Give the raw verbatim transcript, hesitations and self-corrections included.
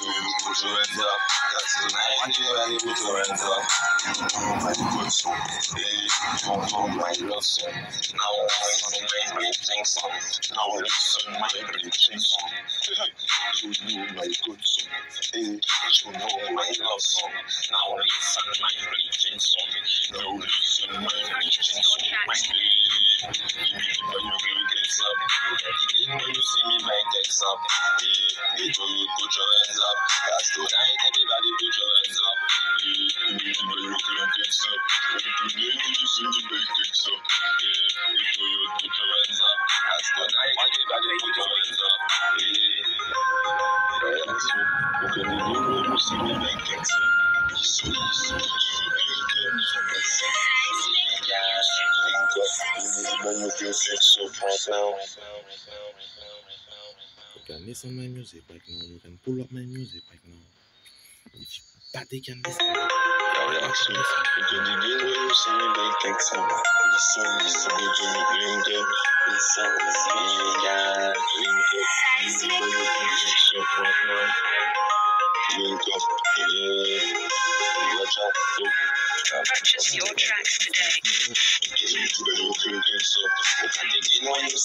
put your hands up. That's tonight, everybody put your hands up. My good song, hey, don't know my love song. Now listen my breathing song. Now listen my breathing song. You know my good song, hey, you know my love song. Now listen my breathing song. Now listen my breathing song. My baby, when you girl gets up, when you see me, my text up. Hey, put your hands up. That's tonight, everybody put your hands up. Hey, when you girl gets up, when you see me, my text up. Hey, put your hands up. That's tonight, everybody put your hands up. Hey, when you see me, my text up. So easy, you can listen my music right now. You can pull up my music right now. If you, but they can listen. You can begin when you see me like text up. Listen, listen, you can link it. Listen, listen, yeah, link it. When you can text up right now. Link up, yeah. Watch out, look. Purchase your tracks today.